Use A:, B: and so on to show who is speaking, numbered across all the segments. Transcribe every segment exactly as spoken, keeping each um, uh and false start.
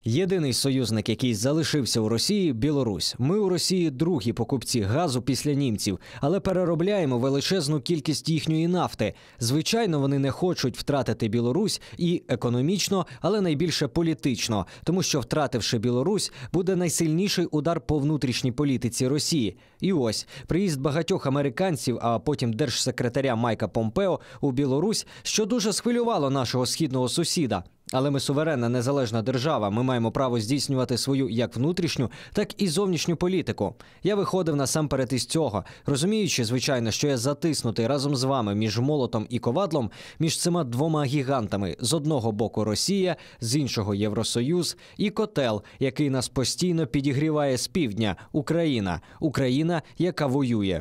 A: Єдиний союзник, який залишився у Росії – Білорусь. Ми у Росії другі покупці газу після німців, але переробляємо величезну кількість їхньої нафти. Звичайно, вони не хочуть втратити Білорусь і економічно, але найбільше політично, тому що, втративши Білорусь, буде найсильніший удар по внутрішній політиці Росії. І ось, приїзд багатьох американців, а потім держсекретаря Майка Помпео у Білорусь, що дуже схвилювало нашого східного сусіда. Але ми суверенна, незалежна держава, ми маємо право здійснювати свою як внутрішню, так і зовнішню політику. Я виходив насамперед із цього, розуміючи, звичайно, що я затиснутий разом з вами між молотом і ковадлом, між цими двома гігантами. З одного боку Росія, з іншого Євросоюз і котел, який нас постійно підігріває з півдня – Україна. Україна, яка воює.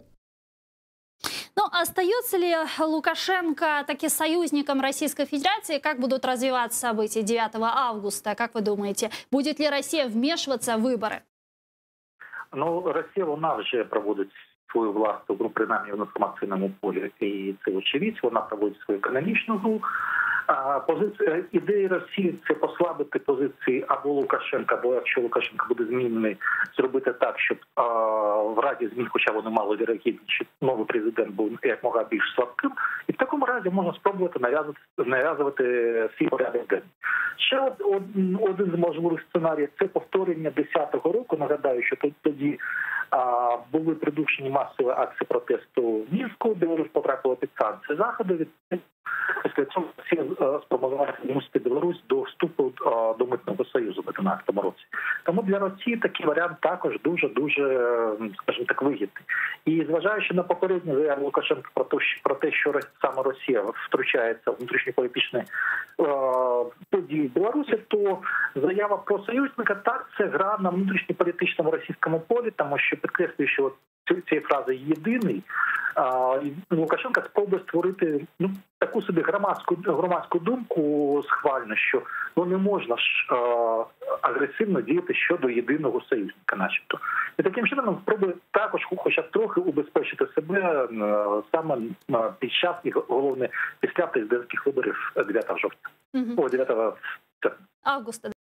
B: Но остается ли Лукашенко таки союзником Российской Федерации? Как будут развиваться события девятого августа? Как вы думаете, будет ли Россия вмешиваться в выборы?
C: Ну, Росія, вона вже проводить свою власну гру, принаймні в інформаційному полі, і це очевидь, вона проводить свою економічну гру. А позиція ідеї Росії – це послабити позиції або Лукашенка, або якщо Лукашенко буде змінений, зробити так, щоб а, в Раді змін, хоча вони мало вірогідні, щоб новий президент був якомога більш слабким, і в такому разі можна спробувати нав'язувати, нав'язувати свій порядок денний. Ще од, од, один з можливих сценаріїв – це повторення десятого року. Нагадаю, що тоді а, були придушені масові акції протесту в Мінську, Білорусь потрапила під санкції Заходу. Від після цього всі спробували змусити Білорусь до вступу до Митного Союзу в одинадцятому році. Тому для Росії такий варіант також дуже-дуже, скажімо так, вигідний. І зважаючи на попередню заяву Лукашенка про те, що, про те, що саме Росія втручається в внутрішньополітичні події в Білорусі, то заява про союзника, так, це гра на внутрішньополітичному російському полі, тому що, підкреслюю, що цієї фрази «єдиний», Лукашенко спробує створити ну, таку собі громадську, громадську думку схвальну, що ну, не можна ж е, агресивно діяти щодо єдиного союзника, начебто. І таким чином він спробує також хоча б трохи убезпечити себе е, саме е, під час і, головне, після президентських виборів дев'ятого жовтня.
B: Угу.
C: О, дев'ятого
B: августа.